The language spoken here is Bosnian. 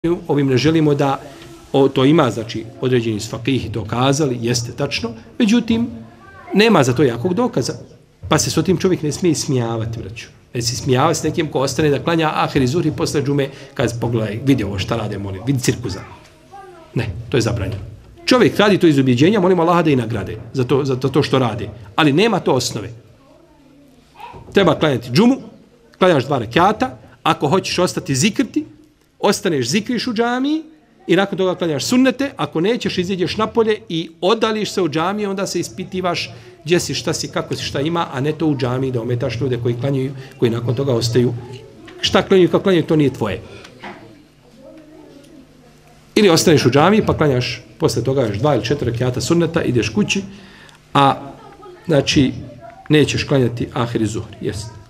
ovim ne želimo da to ima, znači, određeni fakihi to kazali, jeste tačno, međutim, nema za to jakog dokaza, pa se s tim čovjek ne smije smijavati, braću. Ne se smijavati s nekim ko ostane da klanja ahir i zuhri posle džume, kad pogledaj, vidi ovo šta rade, molim, vidi cirkuza. Ne, to je zabranjeno. Čovjek radi to iz ubjeđenja, molimo Allaha da i nagrade za to što radi, ali nema to osnove. Treba klanjati džumu, klanjaš 2 rekata, ako hoćeš ostati zikrti, ostaneš zikriš u džamiji i nakon toga klanjaš sunnete, ako nećeš izađeš napolje i odališ se u džamiji, onda se ispitivaš gdje si, šta si, kako si, šta ima, a ne to u džamiji da ometaš ljude koji klanjaju, koji nakon toga ostaju. Šta klanjaju, kako klanjaju, to nije tvoje. Ili ostaneš u džamiji pa klanjaš posle toga još 2 ili 4 rekata sunneta, ideš kući, a znači nećeš klanjati ahir i zuhri. Jeste.